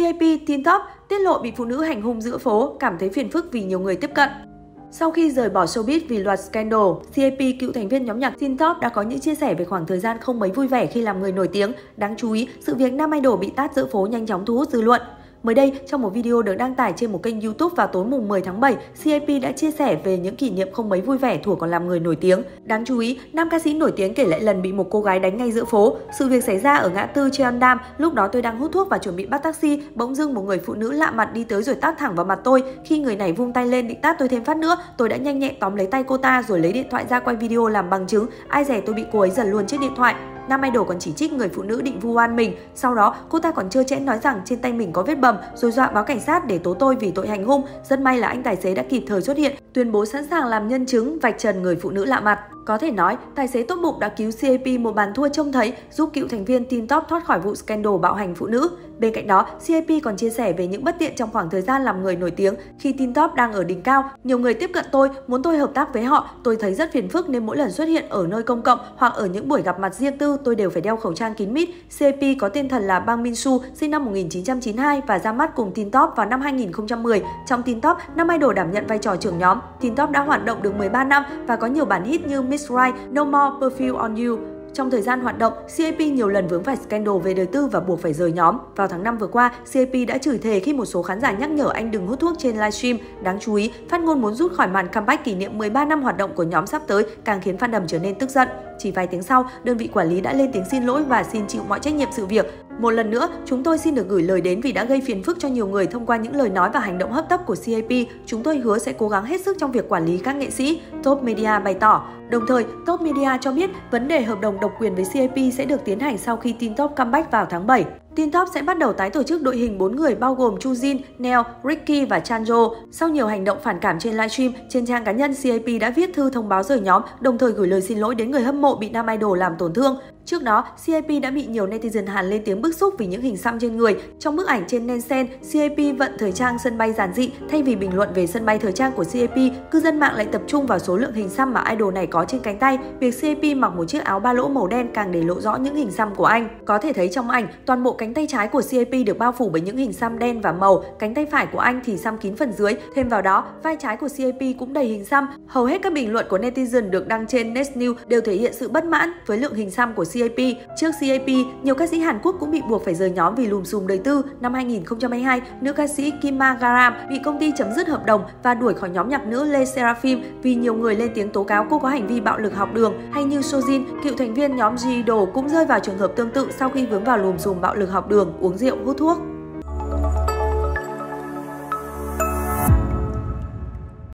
CAP Teen Top tiết lộ bị phụ nữ hành hung giữa phố, cảm thấy phiền phức vì nhiều người tiếp cận. Sau khi rời bỏ showbiz vì loạt scandal, CAP, cựu thành viên nhóm nhạc Teen Top đã có những chia sẻ về khoảng thời gian không mấy vui vẻ khi làm người nổi tiếng. Đáng chú ý, sự việc nam idol bị tát giữa phố nhanh chóng thu hút dư luận. Mới đây, trong một video được đăng tải trên một kênh YouTube vào tối mùng 10 tháng 7, CAP đã chia sẻ về những kỷ niệm không mấy vui vẻ thuở còn làm người nổi tiếng. Đáng chú ý, nam ca sĩ nổi tiếng kể lại lần bị một cô gái đánh ngay giữa phố. Sự việc xảy ra ở ngã tư Cheongdam, lúc đó tôi đang hút thuốc và chuẩn bị bắt taxi, bỗng dưng một người phụ nữ lạ mặt đi tới rồi tát thẳng vào mặt tôi. Khi người này vung tay lên định tát tôi thêm phát nữa, tôi đã nhanh nhẹn tóm lấy tay cô ta rồi lấy điện thoại ra quay video làm bằng chứng. Ai dè tôi bị cô ấy giật luôn chiếc điện thoại. Nam idol còn chỉ trích người phụ nữ định vu oan mình. Sau đó, cô ta còn trơ trẽn nói rằng trên tay mình có vết bầm, rồi dọa báo cảnh sát để tố tôi vì tội hành hung. Rất may là anh tài xế đã kịp thời xuất hiện, tuyên bố sẵn sàng làm nhân chứng, vạch trần người phụ nữ lạ mặt. Có thể nói, tài xế tốt bụng đã cứu CAP một bàn thua trông thấy, giúp cựu thành viên Teen Top thoát khỏi vụ scandal bạo hành phụ nữ. Bên cạnh đó, CAP còn chia sẻ về những bất tiện trong khoảng thời gian làm người nổi tiếng khi Teen Top đang ở đỉnh cao. Nhiều người tiếp cận tôi, muốn tôi hợp tác với họ, tôi thấy rất phiền phức nên mỗi lần xuất hiện ở nơi công cộng hoặc ở những buổi gặp mặt riêng tư, tôi đều phải đeo khẩu trang kín mít. CAP có tên thật là Bang Min Soo, sinh năm 1992 và ra mắt cùng Teen Top vào năm 2010. Trong Teen Top, nam idol đảm nhận vai trò trưởng nhóm. Teen Top đã hoạt động được 13 năm và có nhiều bản hit như Miss Right, No More Perfume on You. Trong thời gian hoạt động, CAP nhiều lần vướng phải scandal về đời tư và buộc phải rời nhóm. Vào tháng 5 vừa qua, CAP đã chửi thề khi một số khán giả nhắc nhở anh đừng hút thuốc trên livestream. Đáng chú ý, phát ngôn muốn rút khỏi màn comeback kỷ niệm 13 năm hoạt động của nhóm sắp tới càng khiến fandom trở nên tức giận. Chỉ vài tiếng sau, đơn vị quản lý đã lên tiếng xin lỗi và xin chịu mọi trách nhiệm sự việc. Một lần nữa, chúng tôi xin được gửi lời đến vì đã gây phiền phức cho nhiều người thông qua những lời nói và hành động hấp tấp của CAP. Chúng tôi hứa sẽ cố gắng hết sức trong việc quản lý các nghệ sĩ, Top Media bày tỏ. Đồng thời, Top Media cho biết vấn đề hợp đồng độc quyền với CAP sẽ được tiến hành sau khi Teen Top comeback vào tháng 7. Teen Top sẽ bắt đầu tái tổ chức đội hình 4 người bao gồm Chujin, Nell, Ricky và Chanjo. Sau nhiều hành động phản cảm trên livestream, trên trang cá nhân CAP đã viết thư thông báo rời nhóm, đồng thời gửi lời xin lỗi đến người hâm mộ bị nam idol làm tổn thương. Trước đó, CAP đã bị nhiều netizen Hàn lên tiếng bức xúc vì những hình xăm trên người. Trong bức ảnh trên Nensen, CAP vận thời trang sân bay giản dị. Thay vì bình luận về sân bay thời trang của CAP, cư dân mạng lại tập trung vào số lượng hình xăm mà idol này có trên cánh tay. Việc CAP mặc một chiếc áo ba lỗ màu đen càng để lộ rõ những hình xăm của anh. Có thể thấy trong ảnh, toàn bộ cánh tay trái của CAP được bao phủ bởi những hình xăm đen và màu, cánh tay phải của anh thì xăm kín phần dưới. Thêm vào đó, vai trái của CAP cũng đầy hình xăm. Hầu hết các bình luận của netizen được đăng trên Next News đều thể hiện sự bất mãn với lượng hình xăm của CAP. Trước CAP, nhiều ca sĩ Hàn Quốc cũng bị buộc phải rời nhóm vì lùm xùm đời tư. Năm 2022, nữ ca sĩ Kim Ma Garam bị công ty chấm dứt hợp đồng và đuổi khỏi nhóm nhạc nữ Le Sserafim vì nhiều người lên tiếng tố cáo cô có hành vi bạo lực học đường. Hay như Sojin, cựu thành viên nhóm G-Idol cũng rơi vào trường hợp tương tự sau khi vướng vào lùm xùm bạo lực học đường, uống rượu, hút thuốc.